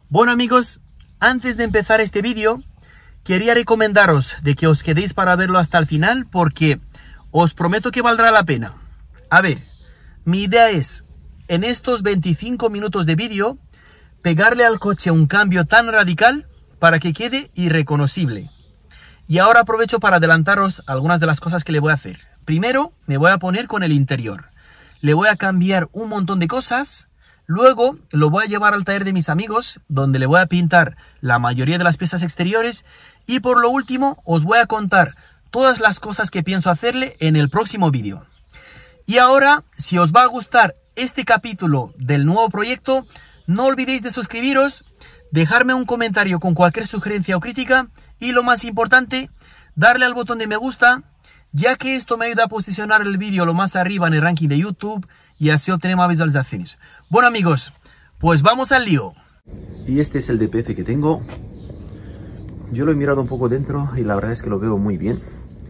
Bueno amigos, antes de empezar este vídeo, quería recomendaros de que os quedéis para verlo hasta el final porque os prometo que valdrá la pena. A ver, mi idea es, en estos 25 minutos de vídeo, pegarle al coche un cambio tan radical para que quede irreconocible. Y ahora aprovecho para adelantaros algunas de las cosas que le voy a hacer. Primero, me voy a poner con el interior. Le voy a cambiar un montón de cosas. Luego lo voy a llevar al taller de mis amigos, donde le voy a pintar la mayoría de las piezas exteriores. Y por lo último, os voy a contar todas las cosas que pienso hacerle en el próximo vídeo. Y ahora, si os va a gustar este capítulo del nuevo proyecto, no olvidéis de suscribiros, dejarme un comentario con cualquier sugerencia o crítica. Y lo más importante, darle al botón de me gusta, ya que esto me ayuda a posicionar el vídeo lo más arriba en el ranking de YouTube y así obtener más visualizaciones. Bueno amigos, pues vamos al lío. Y este es el DPF que tengo. Yo lo he mirado un poco dentro y la verdad es que lo veo muy bien.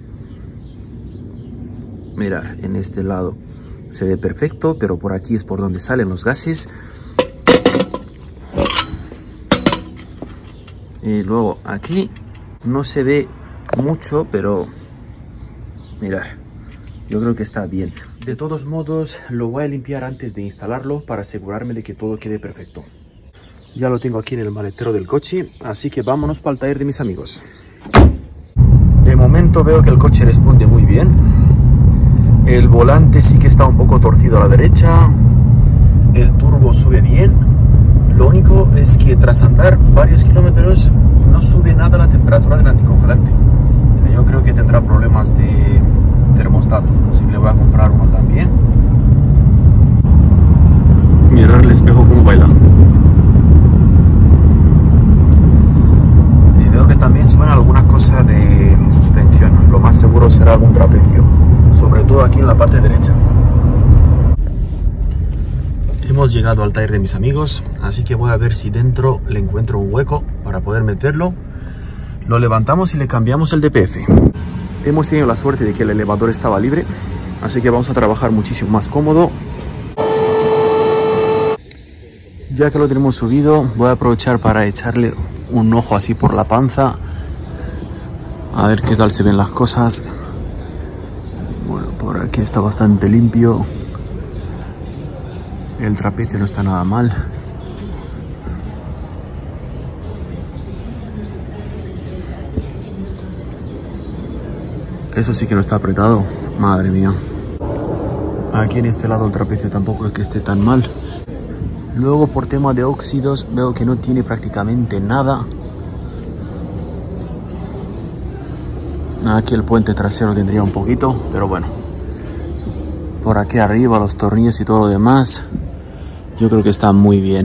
Mirad, en este lado se ve perfecto, pero por aquí es por donde salen los gases. Y luego aquí no se ve mucho, pero mirad, yo creo que está bien. De todos modos, lo voy a limpiar antes de instalarlo para asegurarme de que todo quede perfecto. Ya lo tengo aquí en el maletero del coche, así que vámonos para el taller de mis amigos. De momento veo que el coche responde muy bien. El volante sí que está un poco torcido a la derecha. El turbo sube bien. Lo único es que tras andar varios kilómetros no sube nada la temperatura del anticongelante. O sea, yo creo que tendrá problemas de termostato, así que le voy a comprar uno también. Mirar el espejo como baila. Y veo que también suena alguna cosa de suspensión. Lo más seguro será algún trapecio, sobre todo aquí en la parte derecha. Hemos llegado al taller de mis amigos, así que voy a ver si dentro le encuentro un hueco para poder meterlo. Lo levantamos y le cambiamos el DPF. Hemos tenido la suerte de que el elevador estaba libre, así que vamos a trabajar muchísimo más cómodo. Ya que lo tenemos subido, voy a aprovechar para echarle un ojo así por la panza. A ver qué tal se ven las cosas. Bueno, por aquí está bastante limpio. El trapecio no está nada mal. Eso sí que no está apretado. Madre mía. Aquí en este lado el trapecio tampoco es que esté tan mal. Luego por tema de óxidos veo que no tiene prácticamente nada. Aquí el puente trasero tendría un poquito, pero bueno. Por aquí arriba los tornillos y todo lo demás, yo creo que está muy bien.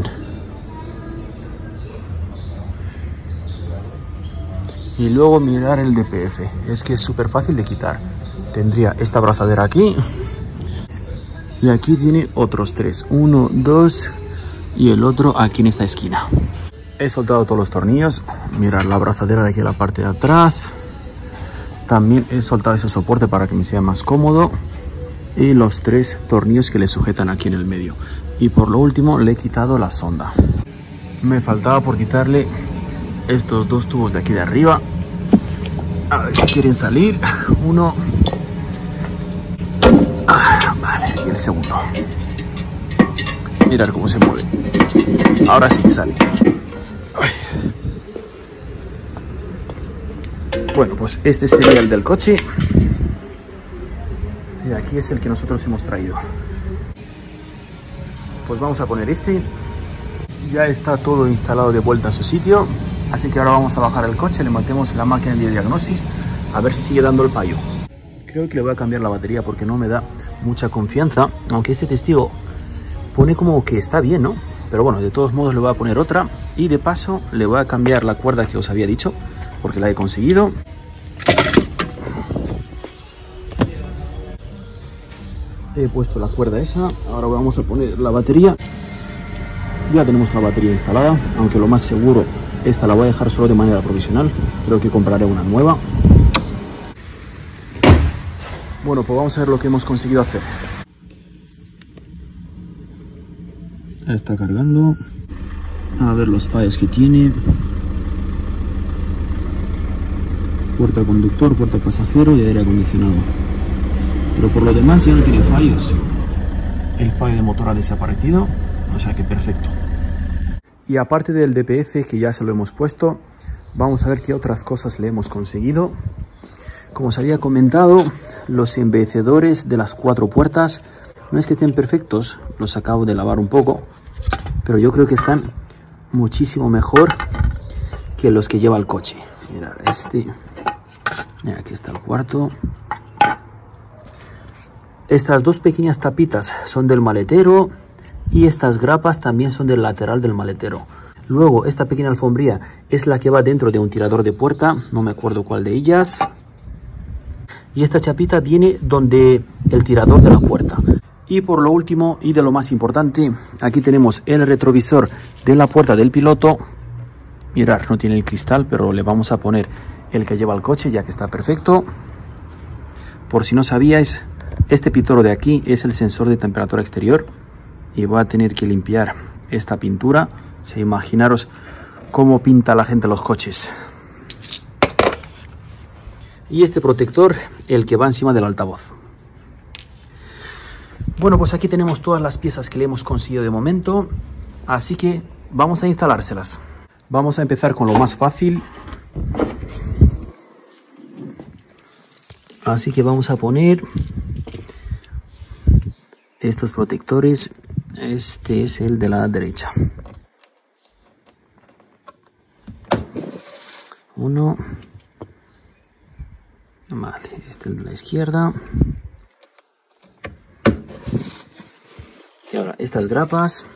Y luego mirar el DPF. Es que es súper fácil de quitar. Tendría esta abrazadera aquí. Y aquí tiene otros tres. 1, 2 y el otro aquí en esta esquina. He soltado todos los tornillos. Mirar la abrazadera de aquí a la parte de atrás. También he soltado ese soporte para que me sea más cómodo. Y los 3 tornillos que le sujetan aquí en el medio. Y por lo último le he quitado la sonda. Me faltaba por quitarle estos 2 tubos de aquí de arriba. A ver si quieren salir. Uno. Vale, y el segundo. Mirad cómo se mueve. Ahora sí que sale. Ay. Bueno, pues este sería el del coche. Y aquí es el que nosotros hemos traído. Pues vamos a poner este. Ya está todo instalado de vuelta a su sitio. Así que ahora vamos a bajar el coche, le metemos la máquina de diagnosis, a ver si sigue dando el fallo. Creo que le voy a cambiar la batería porque no me da mucha confianza. Aunque este testigo pone como que está bien, ¿no? Pero bueno, de todos modos le voy a poner otra. Y de paso le voy a cambiar la cuerda que os había dicho, porque la he conseguido. He puesto la cuerda esa, ahora vamos a poner la batería. Ya tenemos la batería instalada, aunque lo más seguro esta la voy a dejar solo de manera provisional. Creo que compraré una nueva. Bueno, pues vamos a ver lo que hemos conseguido hacer. Está cargando. A ver los fallos que tiene. Puerta conductor, puerta pasajero y aire acondicionado. Pero por lo demás ya no tiene fallos. El fallo de motor ha desaparecido, o sea que perfecto. Y aparte del DPF que ya se lo hemos puesto, vamos a ver qué otras cosas le hemos conseguido. Como os había comentado, los embellecedores de las 4 puertas no es que estén perfectos, los acabo de lavar un poco, pero yo creo que están muchísimo mejor que los que lleva el coche. Mirad este. Mira, aquí está el cuarto. Estas 2 pequeñas tapitas son del maletero y estas grapas también son del lateral del maletero. Luego esta pequeña alfombría es la que va dentro de un tirador de puerta, no me acuerdo cuál de ellas. Y esta chapita viene donde el tirador de la puerta. Y por lo último y de lo más importante, aquí tenemos el retrovisor de la puerta del piloto. Mirad, no tiene el cristal, pero le vamos a poner el que lleva el coche, ya que está perfecto. Por si no sabíais, este pitoro de aquí es el sensor de temperatura exterior y va a tener que limpiar esta pintura. O sea, imaginaros cómo pinta la gente los coches. Y este protector, el que va encima del altavoz. Bueno, pues aquí tenemos todas las piezas que le hemos conseguido de momento, así que vamos a instalárselas. Vamos a empezar con lo más fácil. Así que vamos a poner estos protectores. Este es el de la derecha. Uno. Vale, este es el de la izquierda. Y ahora estas grapas.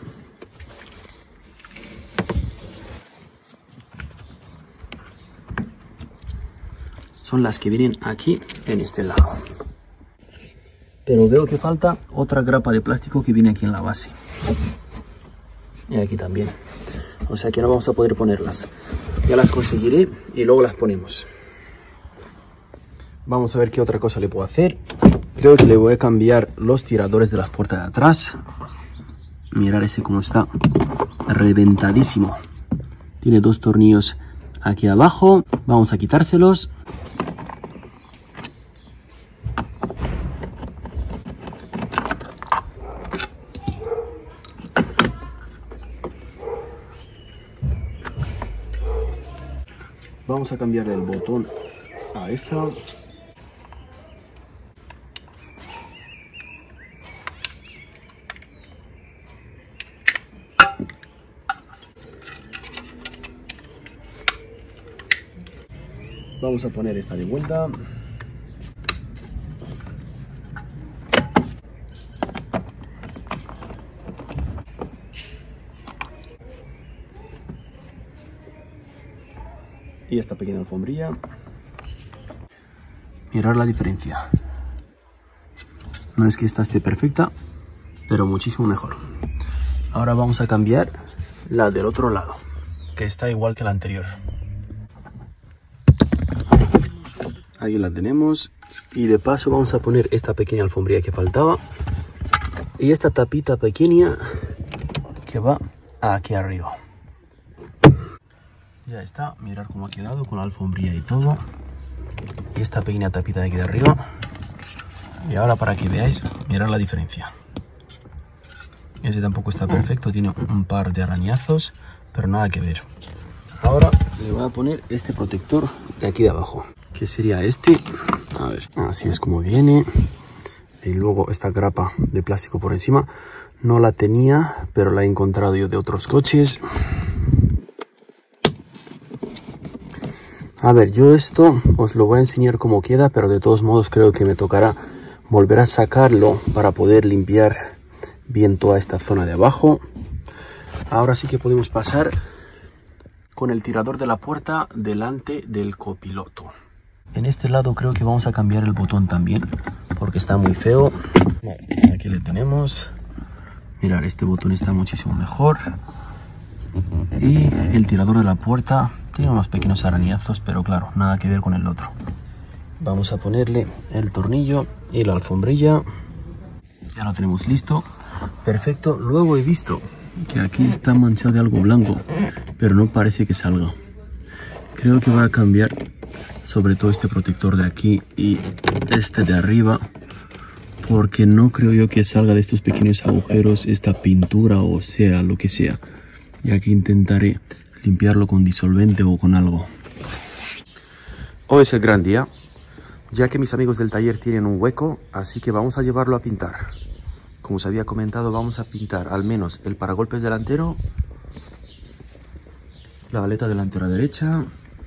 Son las que vienen aquí en este lado. Pero veo que falta otra grapa de plástico que viene aquí en la base. Y aquí también. O sea que no vamos a poder ponerlas. Ya las conseguiré y luego las ponemos. Vamos a ver qué otra cosa le puedo hacer. Creo que le voy a cambiar los tiradores de las puertas de atrás. Mirad ese cómo está reventadísimo. Tiene 2 tornillos aquí abajo. Vamos a quitárselos. Vamos a cambiarle el botón a esta. Vamos a poner esta de vuelta. Y esta pequeña alfombrilla. Mirad la diferencia. No es que esta esté perfecta, pero muchísimo mejor. Ahora vamos a cambiar la del otro lado, que está igual que la anterior. Ahí la tenemos. Y de paso vamos a poner esta pequeña alfombrilla que faltaba. Y esta tapita pequeña que va aquí arriba. Ya está, mirad cómo ha quedado con la alfombrilla y todo. Y esta pequeña tapita de aquí de arriba. Y ahora para que veáis, mirad la diferencia. Ese tampoco está perfecto, tiene un par de arañazos, pero nada que ver. Ahora le voy a poner este protector de aquí de abajo, que sería este. A ver, así es como viene. Y luego esta grapa de plástico por encima. No la tenía, pero la he encontrado yo de otros coches. A ver, yo esto os lo voy a enseñar cómo queda, pero de todos modos creo que me tocará volver a sacarlo para poder limpiar bien toda esta zona de abajo. Ahora sí que podemos pasar con el tirador de la puerta delante del copiloto. En este lado creo que vamos a cambiar el botón también, porque está muy feo. Aquí le tenemos. Mirad, este botón está muchísimo mejor. Y el tirador de la puerta tiene unos pequeños arañazos, pero claro, nada que ver con el otro. Vamos a ponerle el tornillo y la alfombrilla. Ya lo tenemos listo. Perfecto. Luego he visto que aquí está manchado de algo blanco, pero no parece que salga. Creo que voy a cambiar sobre todo este protector de aquí y este de arriba, porque no creo yo que salga de estos pequeños agujeros esta pintura o sea lo que sea. Y aquí intentaré limpiarlo con disolvente o con algo. Hoy es el gran día, ya que mis amigos del taller tienen un hueco, así que vamos a llevarlo a pintar. Como os había comentado, vamos a pintar al menos el paragolpes delantero, la aleta delantera derecha,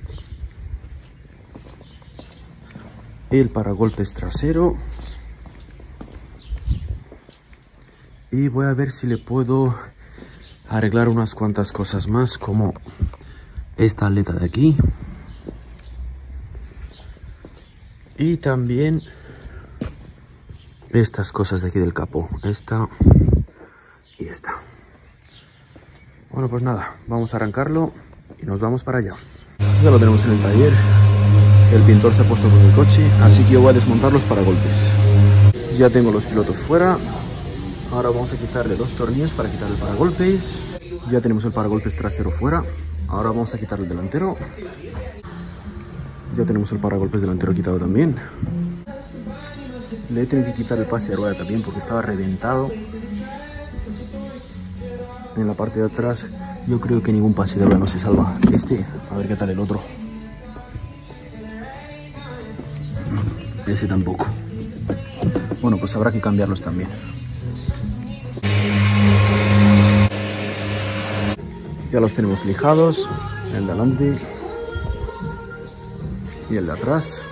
el paragolpes trasero, y voy a ver si le puedo arreglar unas cuantas cosas más, como esta aleta de aquí y también estas cosas de aquí del capó, esta y esta. Bueno, pues nada, vamos a arrancarlo y nos vamos para allá. Ya lo tenemos en el taller, el pintor se ha puesto con el coche, así que yo voy a desmontar los paragolpes. Ya tengo los pilotos fuera, ahora vamos a quitarle 2 tornillos para quitar el paragolpes. Ya tenemos el paragolpes trasero fuera, ahora vamos a quitar el delantero. Ya tenemos el paragolpes delantero quitado también. Le he tenido que quitar el pase de rueda también porque estaba reventado. En la parte de atrás yo creo que ningún pase de rueda no se salva. A ver qué tal el otro. Ese tampoco. Bueno, pues habrá que cambiarlos también. Ya los tenemos lijados, el de adelante y el de atrás.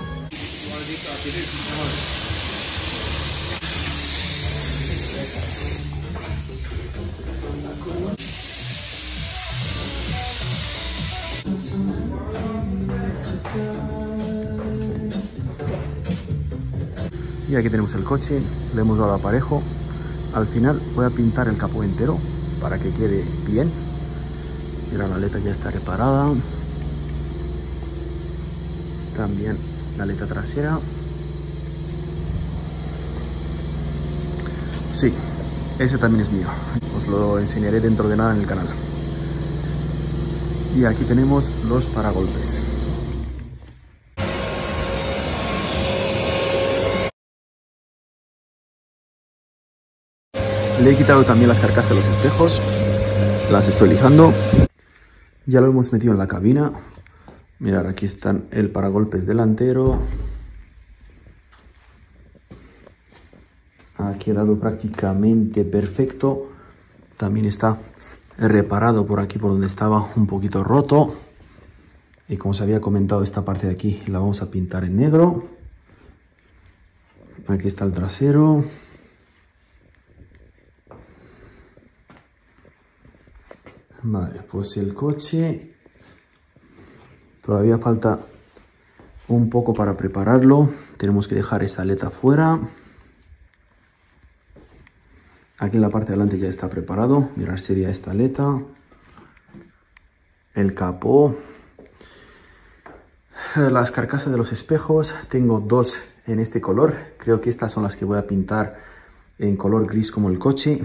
Y aquí tenemos el coche, le hemos dado aparejo. Al final voy a pintar el capó entero para que quede bien. Mira, la aleta ya está reparada. También la aleta trasera. Sí, ese también es mío. Os lo enseñaré dentro de nada en el canal. Y aquí tenemos los paragolpes. Le he quitado también las carcasas de los espejos. Las estoy lijando. Ya lo hemos metido en la cabina. Mirad, aquí están el paragolpes delantero. Ha quedado prácticamente perfecto. También está reparado por aquí, por donde estaba un poquito roto. Y como os había comentado, esta parte de aquí la vamos a pintar en negro. Aquí está el trasero. Vale, pues el coche todavía falta un poco para prepararlo. Tenemos que dejar esa aleta fuera. Aquí en la parte de delante ya está preparado. Mirad, sería esta aleta, el capó, las carcasas de los espejos. Tengo 2 en este color. Creo que estas son las que voy a pintar en color gris como el coche.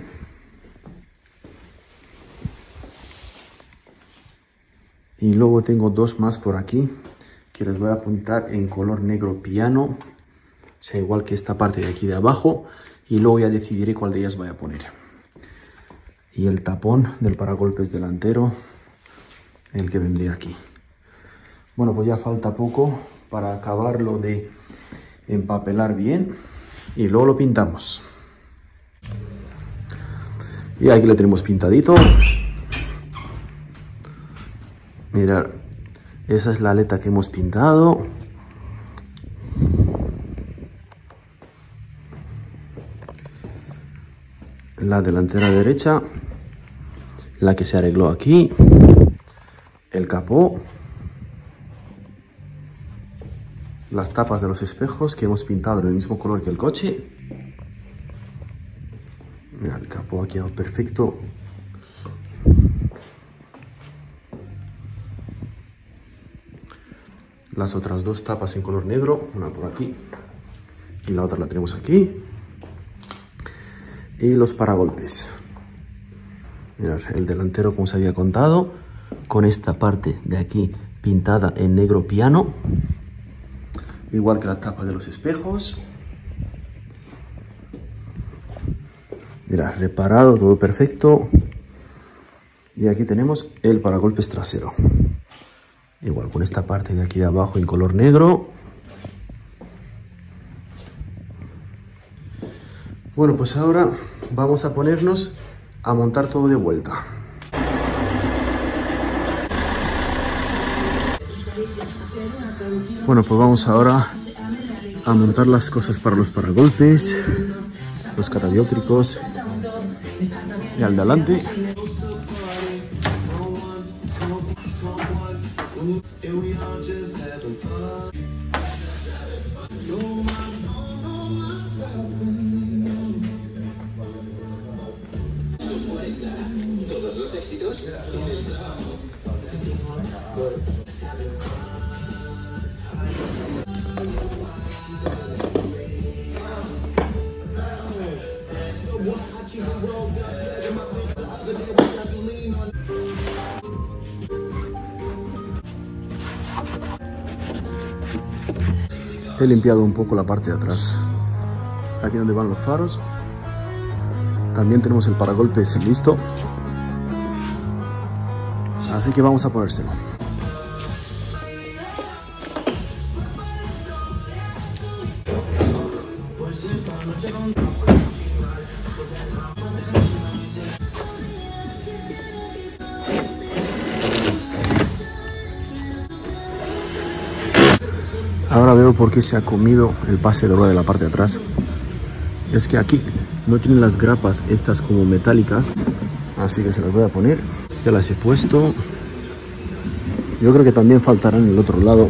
Y luego tengo 2 más por aquí que les voy a pintar en color negro piano, o sea, igual que esta parte de aquí de abajo, y luego ya decidiré cuál de ellas voy a poner. Y el tapón del paragolpes delantero, el que vendría aquí. Bueno, pues ya falta poco para acabarlo de empapelar bien y luego lo pintamos. Y aquí lo tenemos pintadito. Mirad, esa es la aleta que hemos pintado. La delantera derecha, la que se arregló aquí, el capó, las tapas de los espejos que hemos pintado en el mismo color que el coche. Mira, el capó ha quedado perfecto. Las otras 2 tapas en color negro, una por aquí y la otra la tenemos aquí. Y los paragolpes. Mirad, el delantero como se había contado, con esta parte de aquí pintada en negro piano, igual que la tapa de los espejos. Mirad, reparado, todo perfecto. Y aquí tenemos el paragolpes trasero, igual con esta parte de aquí de abajo en color negro. Bueno, pues ahora vamos a ponernos a montar todo de vuelta. Bueno, pues vamos ahora a montar las cosas para los paragolpes, los catadióptricos y al de adelante. He limpiado un poco la parte de atrás, aquí donde van los faros. También tenemos el paragolpes listo, así que vamos a ponérselo. Ahora veo por qué se ha comido el pase de rueda de la parte de atrás. Es que aquí no tienen las grapas estas como metálicas, así que se las voy a poner. Ya las he puesto. Yo creo que también faltarán en el otro lado.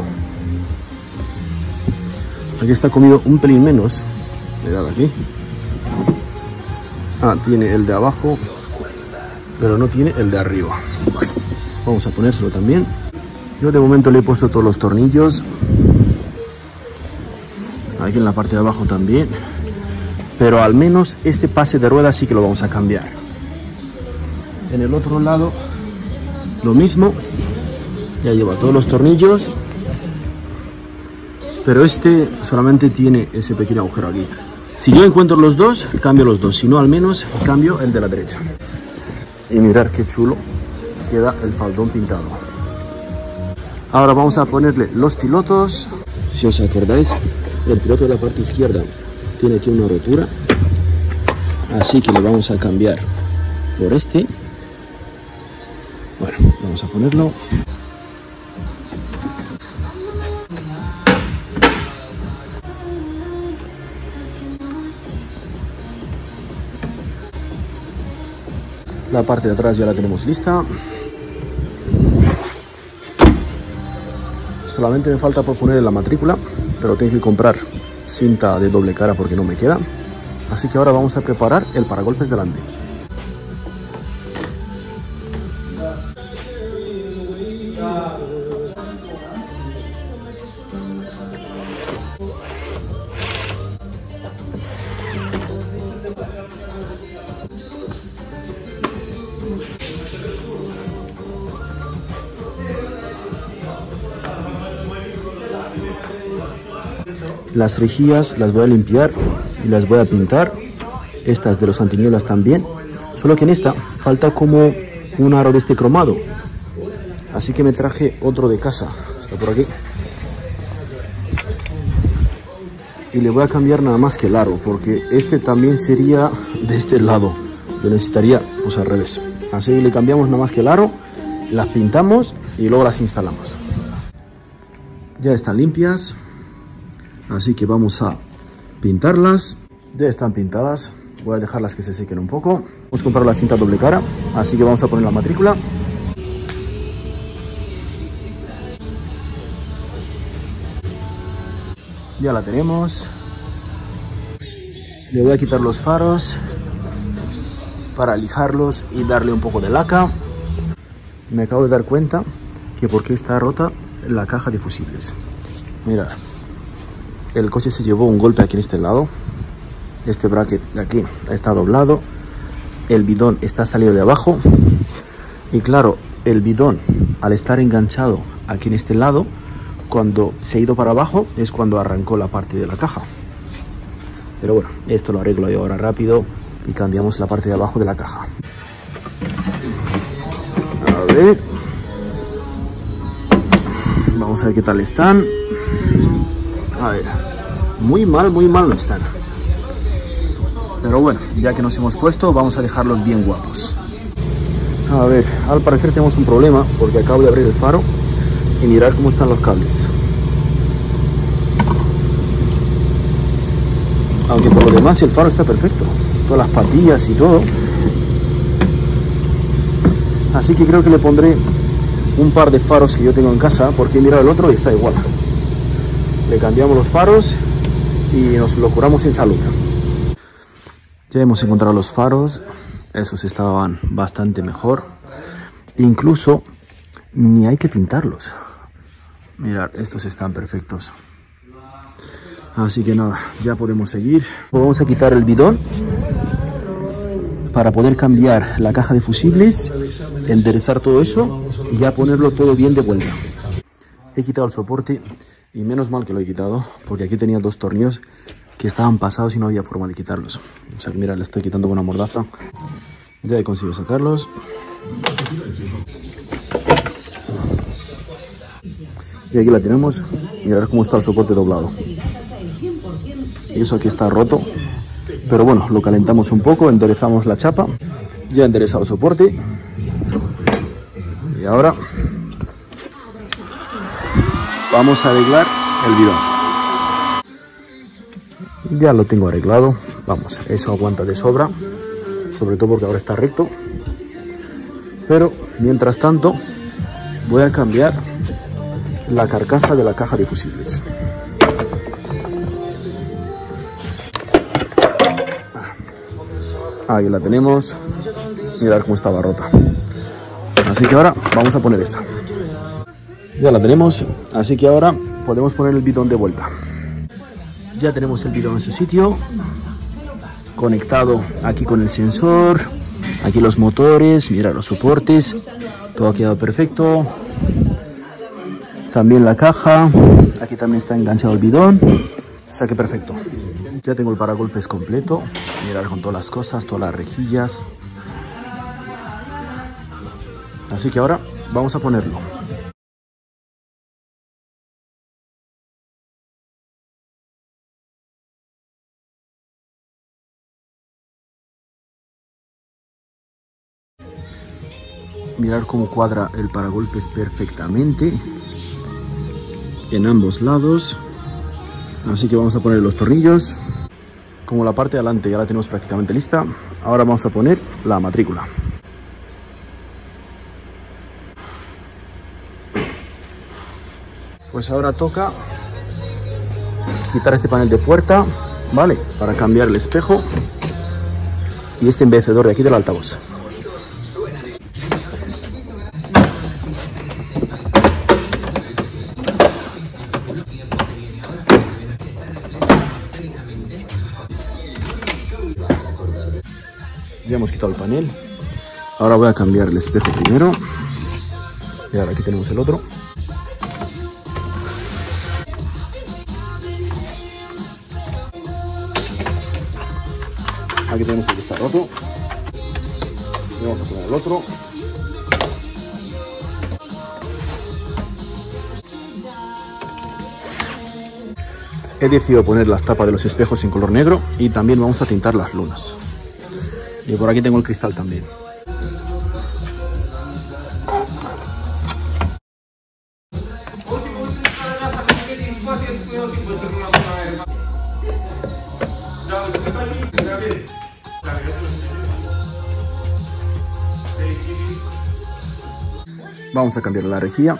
Aquí está comido un pelín menos. Mirad aquí. Tiene el de abajo, pero no tiene el de arriba. Bueno, vamos a ponérselo también. Yo de momento le he puesto todos los tornillos. Aquí en la parte de abajo también. Pero al menos este pase de rueda sí que lo vamos a cambiar. En el otro lado lo mismo. Ya lleva todos los tornillos. Pero este solamente tiene ese pequeño agujero aquí. Si yo encuentro los dos, cambio los dos. Si no, al menos cambio el de la derecha. Y mirad qué chulo queda el faldón pintado. Ahora vamos a ponerle los pilotos. Si os acordáis, el piloto de la parte izquierda tiene aquí una rotura, así que le vamos a cambiar por este. Bueno, vamos a ponerlo. La parte de atrás ya la tenemos lista. Solamente me falta por poner la matrícula, pero tengo que comprar cinta de doble cara porque no me queda. Así que ahora vamos a preparar el paragolpes delante. Las rejillas las voy a limpiar y las voy a pintar. Estas de los antinielas también. Solo que en esta falta como un aro de este cromado. Así que me traje otro de casa. Está por aquí. Y le voy a cambiar nada más que el aro, porque este también sería de este lado. Yo necesitaría pues al revés. Así que le cambiamos nada más que el aro, las pintamos y luego las instalamos. Ya están limpias. Así que vamos a pintarlas. Ya están pintadas. Voy a dejarlas que se sequen un poco. Hemos comprado la cinta doble cara, así que vamos a poner la matrícula. Ya la tenemos. Le voy a quitar los faros para lijarlos y darle un poco de laca. Me acabo de dar cuenta que porque está rota la caja de fusibles. Mirad. El coche se llevó un golpe aquí en este lado. Este bracket de aquí está doblado. el bidón está salido de abajo. Y claro, el bidón, al estar enganchado aquí en este lado, cuando se ha ido para abajo es cuando arrancó la parte de la caja. Pero bueno, esto lo arreglo yo ahora rápido y cambiamos la parte de abajo de la caja. A ver, vamos a ver qué tal están. A ver, muy mal no están. Pero bueno, ya que nos hemos puesto, vamos a dejarlos bien guapos. A ver, al parecer tenemos un problema porque acabo de abrir el faro y mirar cómo están los cables. Aunque por lo demás el faro está perfecto, todas las patillas y todo. Así que creo que le pondré un par de faros que yo tengo en casa, porque he mirado el otro y está igual. Le cambiamos los faros y nos lo curamos en salud. Ya hemos encontrado los faros, esos estaban bastante mejor. Incluso ni hay que pintarlos. Mirad, estos están perfectos. Así que nada, ya podemos seguir. Vamos a quitar el bidón para poder cambiar la caja de fusibles, enderezar todo eso y ya ponerlo todo bien de vuelta. He quitado el soporte y menos mal que lo he quitado, porque aquí tenía dos tornillos que estaban pasados y no había forma de quitarlos. O sea, mira, le estoy quitando con una mordaza. Ya he conseguido sacarlos. Y aquí la tenemos. Mirad cómo está el soporte doblado. Y eso aquí está roto. Pero bueno, lo calentamos un poco, enderezamos la chapa. Ya he enderezado el soporte. Y ahora vamos a arreglar el bidón. Ya lo tengo arreglado. Vamos, eso aguanta de sobra. Sobre todo porque ahora está recto. Pero mientras tanto voy a cambiar la carcasa de la caja de fusibles. Ahí la tenemos. Mirad cómo estaba rota. Así que ahora vamos a poner esta. Ya la tenemos. Así que ahora podemos poner el bidón de vuelta. Ya tenemos el bidón en su sitio. Conectado aquí con el sensor. Aquí los motores. Mirad los soportes. Todo ha quedado perfecto. También la caja. Aquí también está enganchado el bidón. O sea que perfecto. Ya tengo el paragolpes completo. Mirad con todas las cosas, todas las rejillas. Así que ahora vamos a ponerlo. Mirad cómo cuadra el paragolpes perfectamente en ambos lados. Así que vamos a poner los tornillos. Como la parte de adelante ya la tenemos prácticamente lista, ahora vamos a poner la matrícula. Pues ahora toca quitar este panel de puerta, ¿vale? Para cambiar el espejo y este embellecedor de aquí del altavoz. Ya hemos quitado el panel. Ahora voy a cambiar el espejo primero. Y ahora aquí tenemos el otro. Aquí tenemos el que está roto. Y vamos a poner el otro. He decidido poner las tapas de los espejos en color negro y también vamos a tintar las lunas. Y por aquí tengo el cristal también. Vamos a cambiar la rejilla.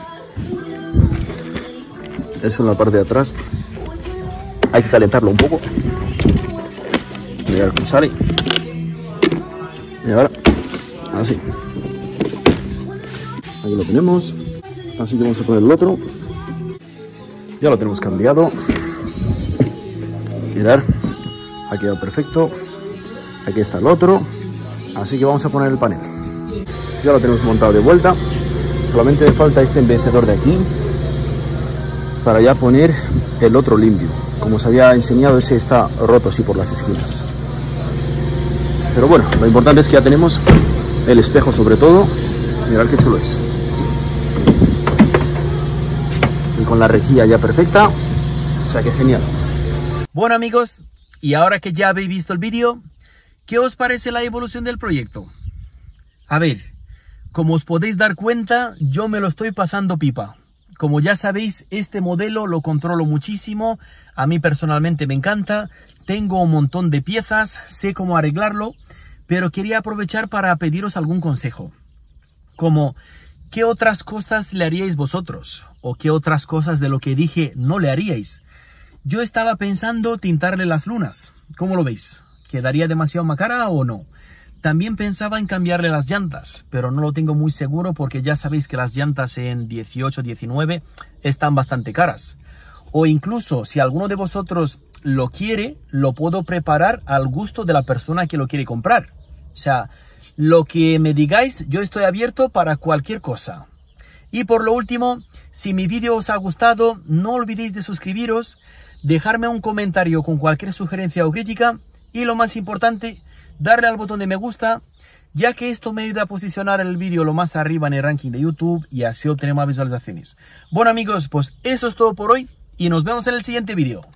Eso en la parte de atrás. Hay que calentarlo un poco. Mirad cómo sale. Y ahora, así. Aquí lo tenemos. Así que vamos a poner el otro. Ya lo tenemos cambiado. Mirad, ha quedado perfecto. Aquí está el otro. Así que vamos a poner el panel. Ya lo tenemos montado de vuelta. Solamente me falta este embellecedor de aquí para ya poner el otro limpio. Como os había enseñado, ese está roto así por las esquinas. Pero bueno, lo importante es que ya tenemos el espejo sobre todo. Mirad qué chulo es. Y con la rejilla ya perfecta. O sea que genial. Bueno amigos, y ahora que ya habéis visto el vídeo, ¿qué os parece la evolución del proyecto? A ver, como os podéis dar cuenta, yo me lo estoy pasando pipa. Como ya sabéis, este modelo lo controlo muchísimo. A mí personalmente me encanta. Tengo un montón de piezas, sé cómo arreglarlo. Pero quería aprovechar para pediros algún consejo. Como, ¿qué otras cosas le haríais vosotros? ¿O qué otras cosas de lo que dije no le haríais? Yo estaba pensando tintarle las lunas. ¿Cómo lo veis? ¿Quedaría demasiado macana o no? También pensaba en cambiarle las llantas, pero no lo tengo muy seguro porque ya sabéis que las llantas en 18, 19 están bastante caras. O incluso, si alguno de vosotros lo quiere, lo puedo preparar al gusto de la persona que lo quiere comprar. O sea, lo que me digáis, yo estoy abierto para cualquier cosa. Y por lo último, si mi vídeo os ha gustado, no olvidéis de suscribiros, dejarme un comentario con cualquier sugerencia o crítica y lo más importante, darle al botón de me gusta, ya que esto me ayuda a posicionar el vídeo lo más arriba en el ranking de YouTube y así obtener más visualizaciones. Bueno amigos, pues eso es todo por hoy y nos vemos en el siguiente vídeo.